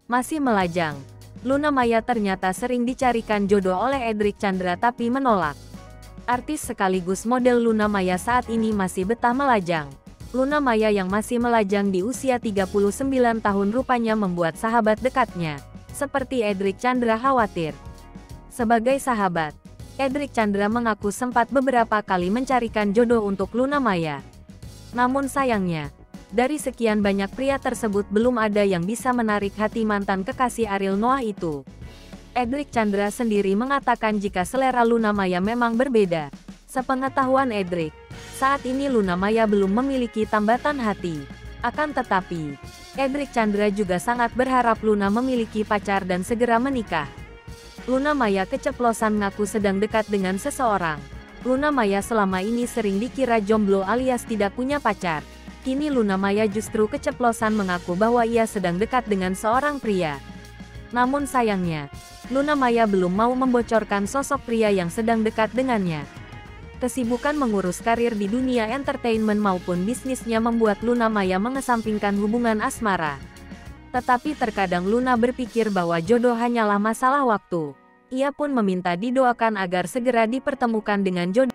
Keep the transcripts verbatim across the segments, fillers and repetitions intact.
Masih melajang. Luna Maya ternyata sering dicarikan jodoh oleh Edric Chandra tapi menolak. Artis sekaligus model Luna Maya saat ini masih betah melajang. Luna Maya yang masih melajang di usia tiga puluh sembilan tahun rupanya membuat sahabat dekatnya, seperti Edric Chandra khawatir. Sebagai sahabat, Edric Chandra mengaku sempat beberapa kali mencarikan jodoh untuk Luna Maya. Namun sayangnya, dari sekian banyak pria tersebut belum ada yang bisa menarik hati mantan kekasih Ariel Noah itu. Edric Chandra sendiri mengatakan jika selera Luna Maya memang berbeda. Sepengetahuan Edric, saat ini Luna Maya belum memiliki tambatan hati. Akan tetapi, Edric Chandra juga sangat berharap Luna memiliki pacar dan segera menikah. Luna Maya keceplosan ngaku sedang dekat dengan seseorang. Luna Maya selama ini sering dikira jomblo alias tidak punya pacar. Kini Luna Maya justru keceplosan mengaku bahwa ia sedang dekat dengan seorang pria. Namun sayangnya, Luna Maya belum mau membocorkan sosok pria yang sedang dekat dengannya. Kesibukan mengurus karir di dunia entertainment maupun bisnisnya membuat Luna Maya mengesampingkan hubungan asmara. Tetapi terkadang Luna berpikir bahwa jodoh hanyalah masalah waktu. Ia pun meminta didoakan agar segera dipertemukan dengan jodoh.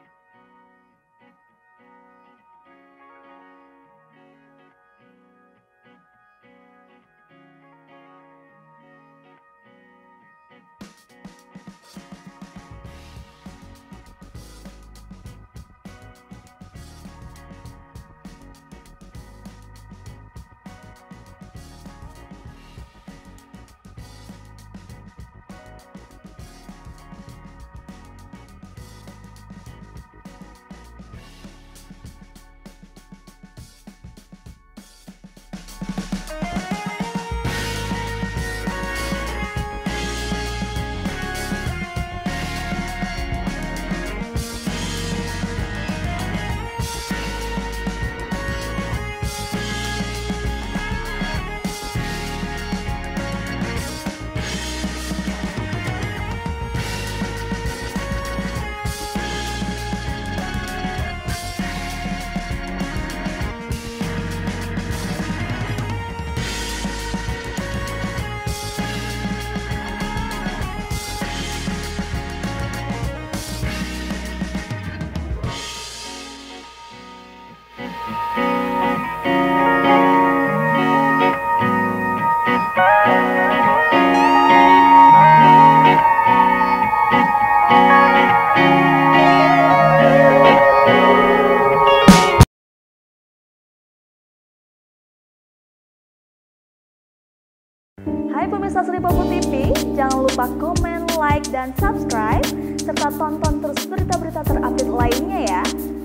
Hai pemirsa Sri Popo T V, jangan lupa komen, like, dan subscribe, serta tonton terus berita-berita terupdate lainnya ya.